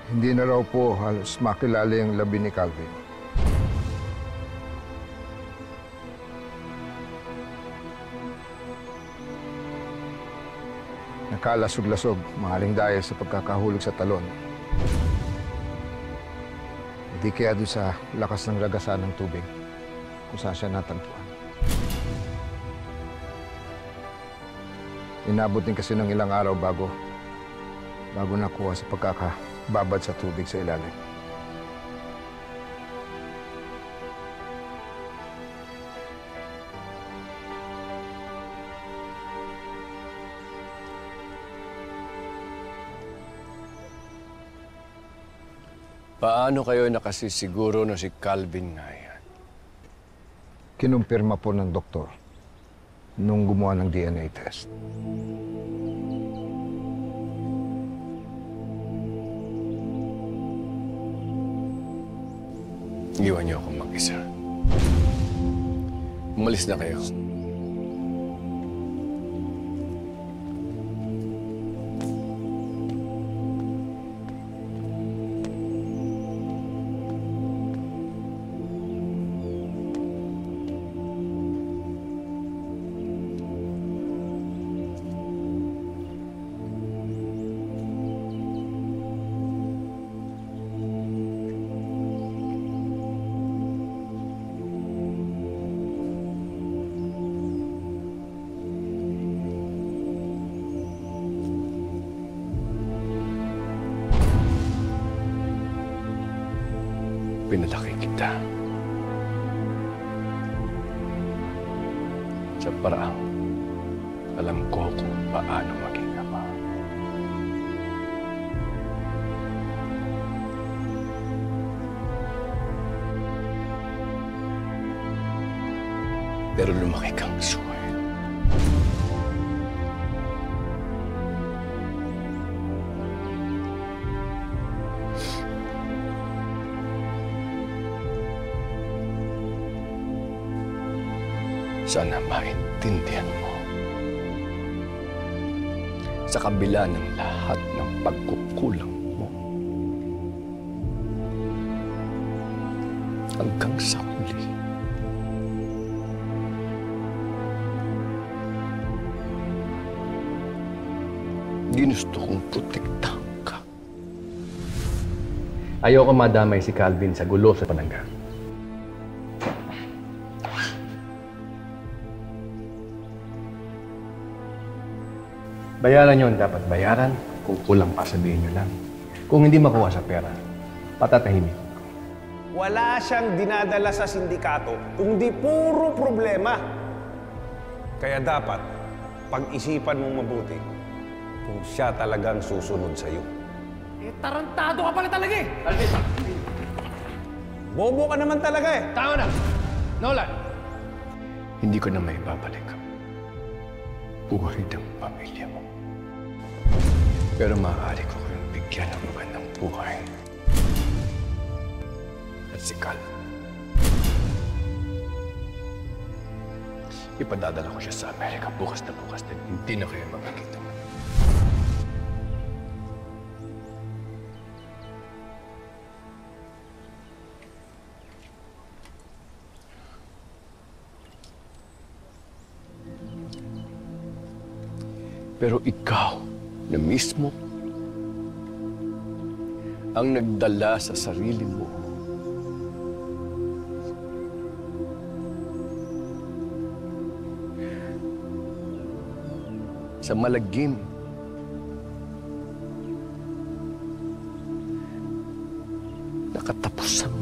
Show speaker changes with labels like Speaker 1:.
Speaker 1: Hindi na raw po halos makilala yung labi ni Calvin. Nakalasog-lasog, mahaling dahil sa pagkakahulog sa talon. Hindi kaya doon sa lakas ng ragasan ng tubig kung saan siya natagpuan. Inabot din kasi ng ilang araw bago nakuha sa pagkakababad sa tubig sa ilalim.
Speaker 2: Paano kayo nakasisiguro na si Calvin nga yan?
Speaker 1: Kinumpirma po ng doktor nung gumawa ng DNA test.
Speaker 2: Iwan niyo akong mag-isa. Umalis na kayo. Pinalaki kita sa paraang alam ko kung paano maging ama. Pero lumaki kang suway. Sana maintindihan mo. Sa kabila ng lahat ng pagkukulang mo, hanggang sa huli, ginusto kong protektahan ka.
Speaker 3: Ayoko madamay si Calvin sa gulo sa Panangga. Bayaran yun dapat bayaran. Kung kulang pa, sabihin nyo lang. Kung hindi makuha sa pera, patatahimik ko.
Speaker 4: Wala siyang dinadala sa sindikato, kundi puro problema. Kaya dapat, pag-isipan mong mabuti kung siya talagang susunod sa'yo.
Speaker 5: Eh, tarantado ka pala talaga eh!
Speaker 3: Calvin!
Speaker 4: Bobo ka naman talaga eh!
Speaker 5: Tama na! Nolan!
Speaker 2: Hindi ko na may babalik ang buhay ng pamilya mo. Pero maaari ko kayong bigyan ng magandang buhay. At si Cal, ipadadala ko siya sa Amerika bukas na hindi na kayo magkakita. Pero ikaw na mismo ang nagdala sa sarili mo sa malagim na katapusang